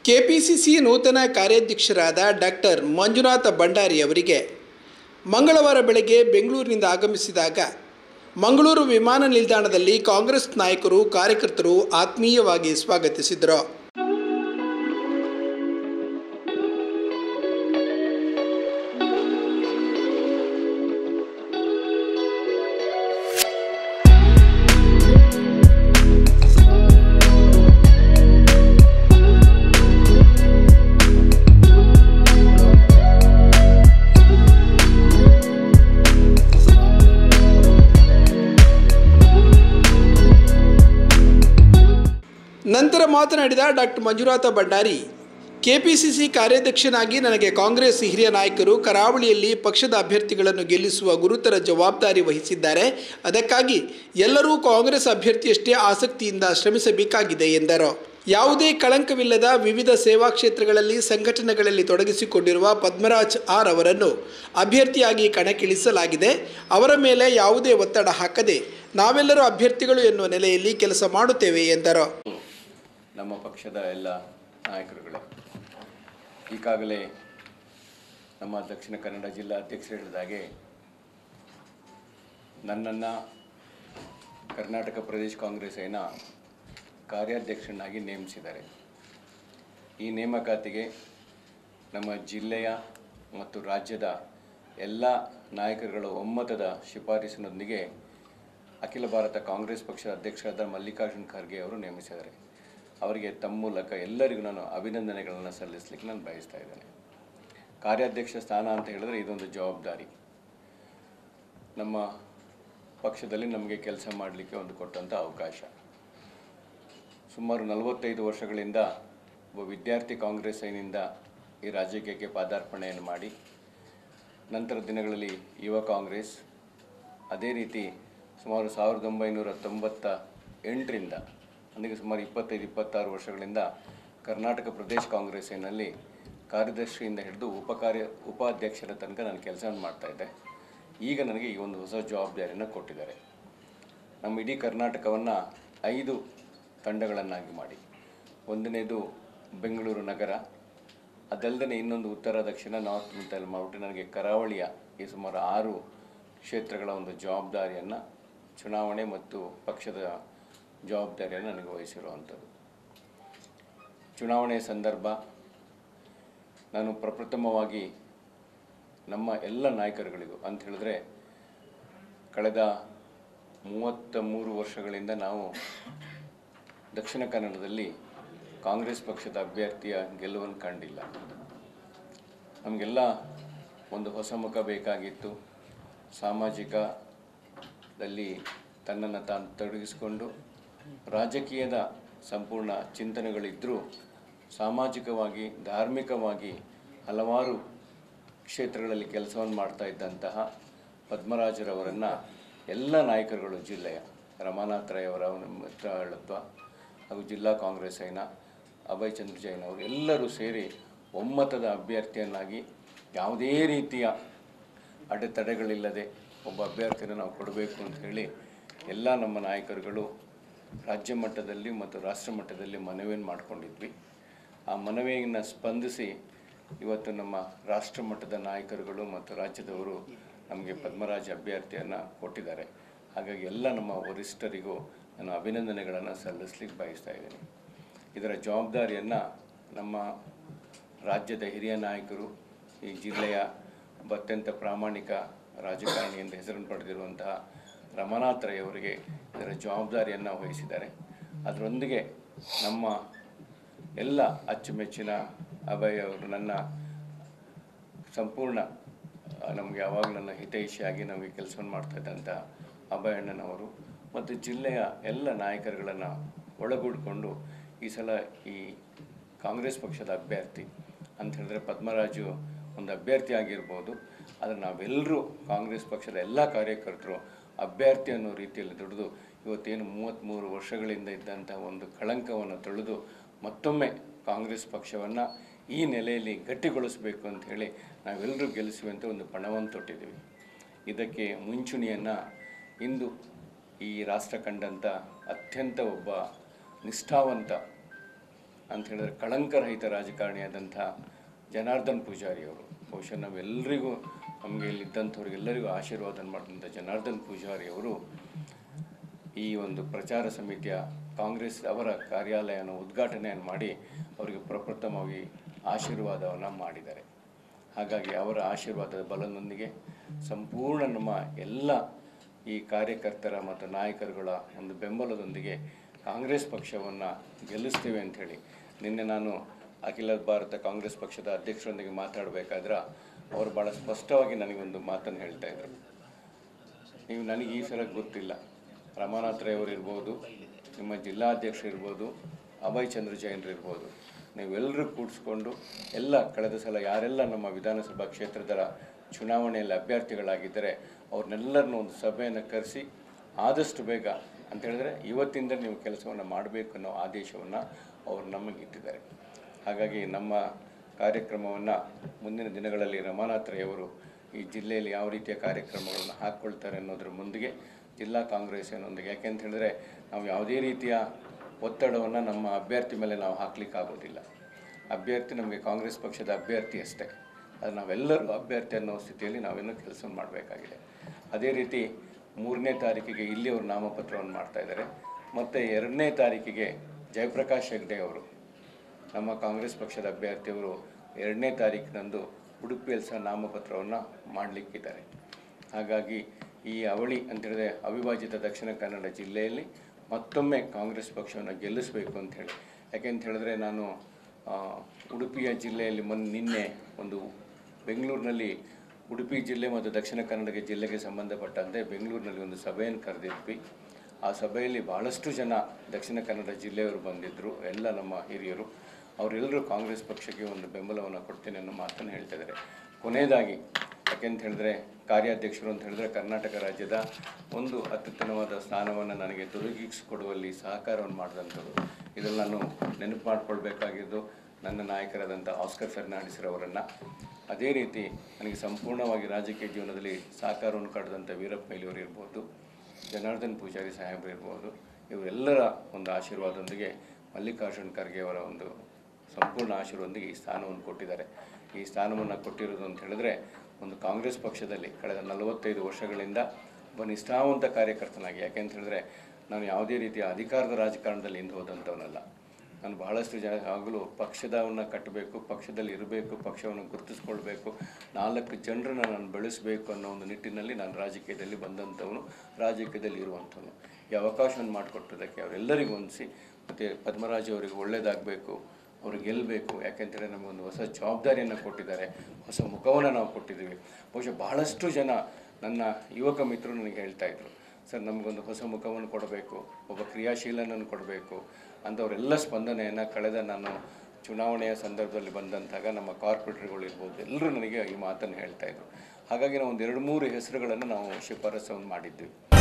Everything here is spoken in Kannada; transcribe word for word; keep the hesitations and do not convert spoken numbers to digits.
ಕೆಪಿಸಿಸಿ ನೂತನ ಕಾರ್ಯಾಧ್ಯಕ್ಷರಾದ ಡಾಕ್ಟರ್ ಮಂಜುನಾಥ ಭಂಡಾರಿ ಅವರಿಗೆ ಮಂಗಳವಾರ ಬೆಳಗ್ಗೆ ಬೆಂಗಳೂರಿನಿಂದ ಆಗಮಿಸಿದಾಗ ಮಂಗಳೂರು ವಿಮಾನ ನಿಲ್ದಾಣದಲ್ಲಿ ಕಾಂಗ್ರೆಸ್ ನಾಯಕರು ಕಾರ್ಯಕರ್ತರು ಆತ್ಮೀಯವಾಗಿ ಸ್ವಾಗತಿಸಿದರು. ನಂತರ ಮಾತನಾಡಿದ ಡಾಕ್ಟರ್ ಮಂಜುನಾಥ ಭಂಡಾರಿ, ಕೆಪಿಸಿಸಿ ಕಾರ್ಯಾಧ್ಯಕ್ಷನಾಗಿ ನನಗೆ ಕಾಂಗ್ರೆಸ್ ಹಿರಿಯ ನಾಯಕರು ಕರಾವಳಿಯಲ್ಲಿ ಪಕ್ಷದ ಅಭ್ಯರ್ಥಿಗಳನ್ನು ಗೆಲ್ಲಿಸುವ ಗುರುತರ ಜವಾಬ್ದಾರಿ ವಹಿಸಿದ್ದಾರೆ. ಅದಕ್ಕಾಗಿ ಎಲ್ಲರೂ ಕಾಂಗ್ರೆಸ್ ಅಭ್ಯರ್ಥಿಯಷ್ಟೇ ಆಸಕ್ತಿಯಿಂದ ಶ್ರಮಿಸಬೇಕಾಗಿದೆ ಎಂದರು. ಯಾವುದೇ ಕಳಂಕವಿಲ್ಲದ ವಿವಿಧ ಸೇವಾ ಕ್ಷೇತ್ರಗಳಲ್ಲಿ ಸಂಘಟನೆಗಳಲ್ಲಿ ತೊಡಗಿಸಿಕೊಂಡಿರುವ ಪದ್ಮರಾಜ್ ಆರ್ ಅವರನ್ನು ಅಭ್ಯರ್ಥಿಯಾಗಿ ಕಣಕ್ಕಿಳಿಸಲಾಗಿದೆ. ಅವರ ಮೇಲೆ ಯಾವುದೇ ಒತ್ತಡ ಹಾಕದೆ ನಾವೆಲ್ಲರೂ ಅಭ್ಯರ್ಥಿಗಳು ಎನ್ನುವ ನೆಲೆಯಲ್ಲಿ ಕೆಲಸ ಮಾಡುತ್ತೇವೆ ಎಂದರು. ನಮ್ಮ ಪಕ್ಷದ ಎಲ್ಲ ನಾಯಕರುಗಳೇ, ಈಗಾಗಲೇ ನಮ್ಮ ದಕ್ಷಿಣ ಕನ್ನಡ ಜಿಲ್ಲಾ ಅಧ್ಯಕ್ಷರು ಹೇಳಿದಾಗೆ ನನ್ನನ್ನು ಕರ್ನಾಟಕ ಪ್ರದೇಶ ಕಾಂಗ್ರೆಸ್ಸಿನ ಕಾರ್ಯಾಧ್ಯಕ್ಷನಾಗಿ ನೇಮಿಸಿದ್ದಾರೆ. ಈ ನೇಮಕಾತಿಗೆ ನಮ್ಮ ಜಿಲ್ಲೆಯ ಮತ್ತು ರಾಜ್ಯದ ಎಲ್ಲ ನಾಯಕರುಗಳ ಒಮ್ಮತದ ಶಿಫಾರಸಿನೊಂದಿಗೆ ಅಖಿಲ ಭಾರತ ಕಾಂಗ್ರೆಸ್ ಪಕ್ಷದ ಅಧ್ಯಕ್ಷರಾದ ಮಲ್ಲಿಕಾರ್ಜುನ್ ಖರ್ಗೆ ಅವರು ನೇಮಿಸಿದ್ದಾರೆ. ಅವರಿಗೆ ತಮ್ಮ ಮೂಲಕ ಎಲ್ಲರಿಗೂ ನಾನು ಅಭಿನಂದನೆಗಳನ್ನು ಸಲ್ಲಿಸಲಿಕ್ಕೆ ನಾನು ಬಯಸ್ತಾ ಇದ್ದೇನೆ. ಕಾರ್ಯಾಧ್ಯಕ್ಷ ಸ್ಥಾನ ಅಂತ ಹೇಳಿದ್ರೆ ಇದೊಂದು ಜವಾಬ್ದಾರಿ. ನಮ್ಮ ಪಕ್ಷದಲ್ಲಿ ನಮಗೆ ಕೆಲಸ ಮಾಡಲಿಕ್ಕೆ ಒಂದು ಕೊಟ್ಟಂಥ ಅವಕಾಶ. ಸುಮಾರು ನಲವತ್ತೈದು ವರ್ಷಗಳಿಂದ ಒಬ್ಬ ವಿದ್ಯಾರ್ಥಿ ಕಾಂಗ್ರೆಸ್ಸಿನಿಂದ ಈ ರಾಜಕೀಯಕ್ಕೆ ಪಾದಾರ್ಪಣೆಯನ್ನು ಮಾಡಿ ನಂತರ ದಿನಗಳಲ್ಲಿ ಯುವ ಕಾಂಗ್ರೆಸ್, ಅದೇ ರೀತಿ ಸುಮಾರು ಸಾವಿರದ ಒಂಬೈನೂರ ತೊಂಬತ್ತ ಎಂಟರಿಂದ ಅಂದರೆ ಸುಮಾರು ಇಪ್ಪತ್ತೈದು ಇಪ್ಪತ್ತಾರು ವರ್ಷಗಳಿಂದ ಕರ್ನಾಟಕ ಪ್ರದೇಶ ಕಾಂಗ್ರೆಸ್ಸಿನಲ್ಲಿ ಕಾರ್ಯದರ್ಶಿಯಿಂದ ಹಿಡಿದು ಉಪಕಾರ್ಯ ಉಪಾಧ್ಯಕ್ಷರ ತನಕ ನಾನು ಕೆಲಸವನ್ನು ಮಾಡ್ತಾಯಿದ್ದೆ. ಈಗ ನನಗೆ ಈ ಒಂದು ಹೊಸ ಜವಾಬ್ದಾರಿಯನ್ನು ಕೊಟ್ಟಿದ್ದಾರೆ. ನಮ್ಮ ಇಡೀ ಕರ್ನಾಟಕವನ್ನು ಐದು ತಂಡಗಳನ್ನಾಗಿ ಮಾಡಿ, ಒಂದನೇದು ಬೆಂಗಳೂರು ನಗರ, ಅದಲ್ಲದೆ ಇನ್ನೊಂದು ಉತ್ತರ ದಕ್ಷಿಣ ನಾರ್ತ್ ಮಿತ್ತಲ್ಲಿ ಮಾಡಿಬಿಟ್ಟು ನನಗೆ ಕರಾವಳಿಯ ಈ ಸುಮಾರು ಆರು ಕ್ಷೇತ್ರಗಳ ಒಂದು ಜವಾಬ್ದಾರಿಯನ್ನು, ಚುನಾವಣೆ ಮತ್ತು ಪಕ್ಷದ ಜವಾಬ್ದಾರಿಯನ್ನು ನನಗೆ ವಹಿಸಿರುವಂಥದ್ದು. ಚುನಾವಣೆಯ ಸಂದರ್ಭ ನಾನು ಪ್ರಪ್ರಥಮವಾಗಿ ನಮ್ಮ ಎಲ್ಲ ನಾಯಕರುಗಳಿಗೂ ಅಂತ ಹೇಳಿದ್ರೆ ಕಳೆದ ಮೂವತ್ತ ಮೂರು ವರ್ಷಗಳಿಂದ ನಾವು ದಕ್ಷಿಣ ಕನ್ನಡದಲ್ಲಿ ಕಾಂಗ್ರೆಸ್ ಪಕ್ಷದ ಅಭ್ಯರ್ಥಿಯ ಗೆಲುವನ್ನು ಕಂಡಿಲ್ಲ. ನಮಗೆಲ್ಲ ಒಂದು ಹೊಸ ಮುಖ ಬೇಕಾಗಿತ್ತು. ಸಾಮಾಜಿಕದಲ್ಲಿ ತನ್ನನ್ನು ತಾನು ತೊಡಗಿಸಿಕೊಂಡು ರಾಜಕೀಯದ ಸಂಪೂರ್ಣ ಚಿಂತನೆಗಳಿದ್ದರೂ ಸಾಮಾಜಿಕವಾಗಿ ಧಾರ್ಮಿಕವಾಗಿ ಹಲವಾರು ಕ್ಷೇತ್ರಗಳಲ್ಲಿ ಕೆಲಸವನ್ನು ಮಾಡ್ತಾ ಇದ್ದಂತಹ ಪದ್ಮರಾಜರವರನ್ನು ಎಲ್ಲ ನಾಯಕರುಗಳು, ಜಿಲ್ಲೆಯ ರಮಾನಾಥ್ ರೈ ಅವರ ಮಿತ್ರಳತ್ವ ಹಾಗೂ ಜಿಲ್ಲಾ ಕಾಂಗ್ರೆಸ್ಸಿನ ಅಭಯ್ ಚಂದ್ರ ಜೈನ್ ಅವರು ಎಲ್ಲರೂ ಸೇರಿ ಒಮ್ಮತದ ಅಭ್ಯರ್ಥಿಯನ್ನಾಗಿ ಯಾವುದೇ ರೀತಿಯ ಅಡೆತಡೆಗಳಿಲ್ಲದೆ ಒಬ್ಬ ಅಭ್ಯರ್ಥಿಯನ್ನು ನಾವು ಕೊಡಬೇಕು ಅಂತ ಹೇಳಿ ಎಲ್ಲ ನಮ್ಮ ನಾಯಕರುಗಳು ರಾಜ್ಯ ಮಟ್ಟದಲ್ಲಿ ಮತ್ತು ರಾಷ್ಟ್ರ ಮಟ್ಟದಲ್ಲಿ ಮನವಿಯನ್ನು ಮಾಡಿಕೊಂಡಿದ್ವಿ. ಆ ಮನವಿಯನ್ನು ಸ್ಪಂದಿಸಿ ಇವತ್ತು ನಮ್ಮ ರಾಷ್ಟ್ರ ಮಟ್ಟದ ನಾಯಕರುಗಳು ಮತ್ತು ರಾಜ್ಯದವರು ನಮಗೆ ಪದ್ಮರಾಜ್ ಅಭ್ಯರ್ಥಿಯನ್ನು ಕೊಟ್ಟಿದ್ದಾರೆ. ಹಾಗಾಗಿ ಎಲ್ಲ ನಮ್ಮ ವರಿಷ್ಠರಿಗೂ ನಾನು ಅಭಿನಂದನೆಗಳನ್ನು ಸಲ್ಲಿಸಲಿಕ್ಕೆ ಬಯಸ್ತಾ ಇದ್ದೀನಿ. ಇದರ ಜವಾಬ್ದಾರಿಯನ್ನು ನಮ್ಮ ರಾಜ್ಯದ ಹಿರಿಯ ನಾಯಕರು, ಈ ಜಿಲ್ಲೆಯ ಒಬ್ಬ ಅತ್ಯಂತ ಪ್ರಾಮಾಣಿಕ ರಾಜಕಾರಣಿ ಎಂದು ಹೆಸರನ್ನು ಪಡೆದಿರುವಂತಹ ರಮಾನಾಥ್ ರೈ ಅವರಿಗೆ ಇದರ ಜವಾಬ್ದಾರಿಯನ್ನು ವಹಿಸಿದ್ದಾರೆ. ಅದರೊಂದಿಗೆ ನಮ್ಮ ಎಲ್ಲ ಅಚ್ಚುಮೆಚ್ಚಿನ ಅಭಯ್ ಅವರು, ನನ್ನ ಸಂಪೂರ್ಣ ನಮಗೆ ಯಾವಾಗ ನನ್ನ ಹಿತೈಷಿಯಾಗಿ ನಮಗೆ ಕೆಲಸವನ್ನು ಮಾಡ್ತಾಯಿದ್ದಂಥ ಅಭಯ್ ಅಣ್ಣನವರು ಮತ್ತು ಜಿಲ್ಲೆಯ ಎಲ್ಲ ನಾಯಕರುಗಳನ್ನು ಒಳಗೂಡಿಕೊಂಡು ಈ ಸಲ ಈ ಕಾಂಗ್ರೆಸ್ ಪಕ್ಷದ ಅಭ್ಯರ್ಥಿ ಅಂತ ಹೇಳಿದ್ರೆ ಪದ್ಮರಾಜು ಒಂದು ಅಭ್ಯರ್ಥಿ ಆಗಿರ್ಬೋದು, ಆದರೆ ನಾವೆಲ್ಲರೂ ಕಾಂಗ್ರೆಸ್ ಪಕ್ಷದ ಎಲ್ಲ ಕಾರ್ಯಕರ್ತರು ಅಭ್ಯರ್ಥಿ ಅನ್ನೋ ರೀತಿಯಲ್ಲಿ ದುಡಿದು ಇವತ್ತೇನು ಮೂವತ್ತ್ಮೂರು ವರ್ಷಗಳಿಂದ ಇದ್ದಂಥ ಒಂದು ಕಳಂಕವನ್ನು ತೊಳೆದು ಮತ್ತೊಮ್ಮೆ ಕಾಂಗ್ರೆಸ್ ಪಕ್ಷವನ್ನು ಈ ನೆಲೆಯಲ್ಲಿ ಗಟ್ಟಿಗೊಳಿಸಬೇಕು ಅಂತ ಹೇಳಿ ನಾವೆಲ್ಲರೂ ಗೆಲ್ಲಿಸುವಂಥ ಒಂದು ಪಣವನ್ನು ತೊಟ್ಟಿದ್ದೀವಿ. ಇದಕ್ಕೆ ಮುಂಚೂಣಿಯನ್ನು ಇಂದು ಈ ರಾಷ್ಟ್ರ ಕಂಡಂಥ ಅತ್ಯಂತ ಒಬ್ಬ ನಿಷ್ಠಾವಂತ ಅಂತ ಹೇಳಿದ್ರೆ ಕಳಂಕರಹಿತ ರಾಜಕಾರಣಿಯಾದಂಥ ಜನಾರ್ದನ್ ಪೂಜಾರಿ ಅವರು, ಬಹುಶಃ ನಾವೆಲ್ಲರಿಗೂ ನಮಗೆ ಇಲ್ಲಿದ್ದಂಥವ್ರಿಗೆಲ್ಲರಿಗೂ ಆಶೀರ್ವಾದ ಮಾಡಿದಂಥ ಜನಾರ್ದನ್ ಪೂಜಾರಿ ಅವರು ಈ ಒಂದು ಪ್ರಚಾರ ಸಮಿತಿಯ ಕಾಂಗ್ರೆಸ್ ಅವರ ಕಾರ್ಯಾಲಯನ ಉದ್ಘಾಟನೆಯನ್ನು ಮಾಡಿ ಅವರಿಗೆ ಪ್ರಪ್ರಥಮವಾಗಿ ಆಶೀರ್ವಾದವನ್ನು ಮಾಡಿದ್ದಾರೆ. ಹಾಗಾಗಿ ಅವರ ಆಶೀರ್ವಾದದ ಬಲದೊಂದಿಗೆ ಸಂಪೂರ್ಣ ನಮ್ಮ ಎಲ್ಲ ಈ ಕಾರ್ಯಕರ್ತರ ಮತ್ತು ನಾಯಕರುಗಳ ಒಂದು ಬೆಂಬಲದೊಂದಿಗೆ ಕಾಂಗ್ರೆಸ್ ಪಕ್ಷವನ್ನು ಗೆಲ್ಲಿಸ್ತೇವೆ ಅಂಥೇಳಿ ನಿನ್ನೆ ನಾನು ಅಖಿಲ ಭಾರತ ಕಾಂಗ್ರೆಸ್ ಪಕ್ಷದ ಅಧ್ಯಕ್ಷರೊಂದಿಗೆ ಮಾತಾಡಬೇಕಾದ್ರೆ ಅವರು ಭಾಳ ಸ್ಪಷ್ಟವಾಗಿ ನನಗೊಂದು ಮಾತನ್ನು ಹೇಳ್ತಾಯಿದ್ರು. ನೀವು ನನಗೆ ಈ ಸಲ ಗೊತ್ತಿಲ್ಲ, ರಮಾನಾಥ್ ರೈ ಅವರು ಇರ್ಬೋದು, ನಿಮ್ಮ ಜಿಲ್ಲಾಧ್ಯಕ್ಷರು ಇರ್ಬೋದು, ಅಭಯ್ ಚಂದ್ರ ಜೈನ್ರು ಇರ್ಬೋದು, ನೀವೆಲ್ಲರೂ ಕೂಡಿಸ್ಕೊಂಡು ಎಲ್ಲ ಕಳೆದ ಸಲ ಯಾರೆಲ್ಲ ನಮ್ಮ ವಿಧಾನಸಭಾ ಕ್ಷೇತ್ರದ ಚುನಾವಣೆಯಲ್ಲಿ ಅಭ್ಯರ್ಥಿಗಳಾಗಿದ್ದರೆ ಅವ್ರನ್ನೆಲ್ಲರನ್ನೂ ಒಂದು ಸಭೆಯನ್ನು ಕರೆಸಿ ಆದಷ್ಟು ಬೇಗ ಅಂತ ಹೇಳಿದ್ರೆ ಇವತ್ತಿಂದ ನೀವು ಕೆಲಸವನ್ನು ಮಾಡಬೇಕು ಅನ್ನೋ ಆದೇಶವನ್ನು ಅವರು ನಮಗೆ ಇಟ್ಟಿದ್ದಾರೆ. ಹಾಗಾಗಿ ನಮ್ಮ ಕಾರ್ಯಕ್ರಮವನ್ನು ಮುಂದಿನ ದಿನಗಳಲ್ಲಿ ರಮಾನಾಥ್ ರೈ ಅವರು ಈ ಜಿಲ್ಲೆಯಲ್ಲಿ ಯಾವ ರೀತಿಯ ಕಾರ್ಯಕ್ರಮಗಳನ್ನು ಹಾಕ್ಕೊಳ್ತಾರೆ ಅನ್ನೋದ್ರ ಮುಂದಿಗೆ ಜಿಲ್ಲಾ ಕಾಂಗ್ರೆಸ್ಸಿನೊಂದಿಗೆ, ಯಾಕೆಂತ ಹೇಳಿದ್ರೆ ನಾವು ಯಾವುದೇ ರೀತಿಯ ಒತ್ತಡವನ್ನು ನಮ್ಮ ಅಭ್ಯರ್ಥಿ ಮೇಲೆ ನಾವು ಹಾಕಲಿಕ್ಕಾಗೋದಿಲ್ಲ. ಅಭ್ಯರ್ಥಿ ನಮಗೆ ಕಾಂಗ್ರೆಸ್ ಪಕ್ಷದ ಅಭ್ಯರ್ಥಿ ಅಷ್ಟೇ, ಅದು ನಾವೆಲ್ಲರೂ ಅಭ್ಯರ್ಥಿ ಅನ್ನೋ ಸ್ಥಿತಿಯಲ್ಲಿ ನಾವೇನೋ ಕೆಲಸ ಮಾಡಬೇಕಾಗಿದೆ. ಅದೇ ರೀತಿ ಮೂರನೇ ತಾರೀಕಿಗೆ ಇಲ್ಲಿ ಅವರು ನಾಮಪತ್ರವನ್ನು ಮಾಡ್ತಾಯಿದ್ದಾರೆ. ಮತ್ತು ಎರಡನೇ ತಾರೀಕಿಗೆ ಜಯಪ್ರಕಾಶ್ ಹೆಗ್ಡೆ ಅವರು ನಮ್ಮ ಕಾಂಗ್ರೆಸ್ ಪಕ್ಷದ ಅಭ್ಯರ್ಥಿಯವರು ಎರಡನೇ ತಾರೀಕಿನಂದು ಉಡುಪಿಯಲ್ಲಿ ಸಹ ನಾಮಪತ್ರವನ್ನು ಮಾಡಲಿಕ್ಕಿದ್ದಾರೆ. ಹಾಗಾಗಿ ಈ ಅವಳಿ ಅಂತೇಳಿದ್ರೆ ಅವಿಭಾಜಿತ ದಕ್ಷಿಣ ಕನ್ನಡ ಜಿಲ್ಲೆಯಲ್ಲಿ ಮತ್ತೊಮ್ಮೆ ಕಾಂಗ್ರೆಸ್ ಪಕ್ಷವನ್ನು ಗೆಲ್ಲಿಸಬೇಕು ಅಂಥೇಳಿ, ಯಾಕೆಂತ ಹೇಳಿದ್ರೆ ನಾನು ಉಡುಪಿಯ ಜಿಲ್ಲೆಯಲ್ಲಿ ಮೊನ್ನೆ ನಿನ್ನೆ ಒಂದು ಬೆಂಗಳೂರಿನಲ್ಲಿ ಉಡುಪಿ ಜಿಲ್ಲೆ ಮತ್ತು ದಕ್ಷಿಣ ಕನ್ನಡ ಜಿಲ್ಲೆಗೆ ಸಂಬಂಧಪಟ್ಟಂತೆ ಬೆಂಗಳೂರಿನಲ್ಲಿ ಒಂದು ಸಭೆಯನ್ನು ಕರೆದಿದ್ವಿ. ಆ ಸಭೆಯಲ್ಲಿ ಭಾಳಷ್ಟು ಜನ ದಕ್ಷಿಣ ಕನ್ನಡ ಜಿಲ್ಲೆಯವರು ಬಂದಿದ್ದರು, ಎಲ್ಲ ನಮ್ಮ ಹಿರಿಯರು. ಅವರೆಲ್ಲರೂ ಕಾಂಗ್ರೆಸ್ ಪಕ್ಷಕ್ಕೆ ಒಂದು ಬೆಂಬಲವನ್ನು ಕೊಡ್ತೇನೆ ಅನ್ನೋ ಮಾತನ್ನು ಹೇಳ್ತಿದ್ದಾರೆ. ಕೊನೆಯದಾಗಿ ಯಾಕೆಂತ ಹೇಳಿದ್ರೆ ಕಾರ್ಯಾಧ್ಯಕ್ಷರು ಅಂತ ಹೇಳಿದ್ರೆ ಕರ್ನಾಟಕ ರಾಜ್ಯದ ಒಂದು ಅತ್ಯುತ್ತಮವಾದ ಸ್ಥಾನವನ್ನು ನನಗೆ ದೊರಕಿಸಿಕೊಡುವಲ್ಲಿ ಸಹಕಾರವನ್ನು ಮಾಡಿದಂಥದ್ದು. ಇದನ್ನು ನಾನು ನೆನಪು ಮಾಡಿಕೊಳ್ಬೇಕಾಗಿದ್ದು ನನ್ನ ನಾಯಕರಾದಂಥ ಆಸ್ಕರ್ ಫೆರ್ನಾಂಡಿಸ್ರವರನ್ನು. ಅದೇ ರೀತಿ ನನಗೆ ಸಂಪೂರ್ಣವಾಗಿ ರಾಜಕೀಯ ಜೀವನದಲ್ಲಿ ಸಹಕಾರವನ್ನು ಕಾಡಿದಂಥ ವೀರಪ್ಪ ಮೊಯ್ಲಿಯವರು ಇರ್ಬೋದು, ಜನಾರ್ದನ್ ಪೂಜಾರಿ ಸಾಹೇಬರು ಇರ್ಬೋದು, ಇವರೆಲ್ಲರ ಒಂದು ಆಶೀರ್ವಾದದೊಂದಿಗೆ ಮಲ್ಲಿಕಾರ್ಜುನ್ ಖರ್ಗೆ ಅವರ ಒಂದು ಸಂಪೂರ್ಣ ಆಶೀರ್ವಾದದೊಂದಿಗೆ ಈ ಸ್ಥಾನವನ್ನು ಕೊಟ್ಟಿದ್ದಾರೆ. ಈ ಸ್ಥಾನವನ್ನು ಕೊಟ್ಟಿರೋದು ಅಂತ ಹೇಳಿದ್ರೆ ಒಂದು ಕಾಂಗ್ರೆಸ್ ಪಕ್ಷದಲ್ಲಿ ಕಳೆದ ನಲವತ್ತೈದು ವರ್ಷಗಳಿಂದ ಒಬ್ಬ ನಿಷ್ಠಾವಂತ ಕಾರ್ಯಕರ್ತನಾಗಿ, ಯಾಕೆಂತ ಹೇಳಿದ್ರೆ ನಾನು ಯಾವುದೇ ರೀತಿಯ ಅಧಿಕಾರದ ರಾಜಕಾರಣದಲ್ಲಿ ಹಿಂದೆ ಹೋದಂಥವನಲ್ಲ. ನಾನು ಬಹಳಷ್ಟು ಜನ ಆಗಲೂ ಪಕ್ಷದವನ್ನು ಕಟ್ಟಬೇಕು, ಪಕ್ಷದಲ್ಲಿ ಇರಬೇಕು, ಪಕ್ಷವನ್ನು ಗುರುತಿಸ್ಕೊಳ್ಬೇಕು, ನಾಲ್ಕು ಜನರನ್ನು ನಾನು ಬೆಳೆಸಬೇಕು ಅನ್ನೋ ಒಂದು ನಿಟ್ಟಿನಲ್ಲಿ ನಾನು ರಾಜಕೀಯದಲ್ಲಿ ಬಂದಂಥವನು, ರಾಜಕೀಯದಲ್ಲಿ ಇರುವಂಥವನು. ಈ ಅವಕಾಶವನ್ನು ಮಾಡಿಕೊಟ್ಟದಕ್ಕೆ ಅವರೆಲ್ಲರಿಗೂ ಹೊಂದಿಸಿ ಮತ್ತು ಪದ್ಮರಾಜ್ ಅವರಿಗೆ ಒಳ್ಳೆಯದಾಗಬೇಕು, ಅವರು ಗೆಲ್ಲಬೇಕು. ಯಾಕೆಂತೇಳಿ ನಮಗೊಂದು ಹೊಸ ಜವಾಬ್ದಾರಿಯನ್ನು ಕೊಟ್ಟಿದ್ದಾರೆ, ಹೊಸ ಮುಖವನ್ನು ನಾವು ಕೊಟ್ಟಿದ್ದೀವಿ. ಬಹುಶಃ ಬಹಳಷ್ಟು ಜನ ನನ್ನ ಯುವಕ ಮಿತ್ರರು ನನಗೆ ಹೇಳ್ತಾಯಿದ್ರು, ಸರ್ ನಮಗೊಂದು ಹೊಸ ಮುಖವನ್ನು ಕೊಡಬೇಕು, ಒಬ್ಬ ಕ್ರಿಯಾಶೀಲನನ್ನು ಕೊಡಬೇಕು ಅಂಥವರೆಲ್ಲ ಸ್ಪಂದನೆಯನ್ನು ಕಳೆದ ನಾನು ಚುನಾವಣೆಯ ಸಂದರ್ಭದಲ್ಲಿ ಬಂದಂತಾಗ ನಮ್ಮ ಕಾರ್ಪೊರೇಟರ್ಗಳು ಇರ್ಬೋದು ಎಲ್ಲರೂ ನನಗೆ ಈ ಮಾತನ್ನು ಹೇಳ್ತಾಯಿದ್ರು. ಹಾಗಾಗಿ ನಾವು ಒಂದು ಎರಡು ಮೂರು ಹೆಸರುಗಳನ್ನು ನಾವು ಶಿಫಾರಸನ್ನು ಮಾಡಿದ್ವಿ.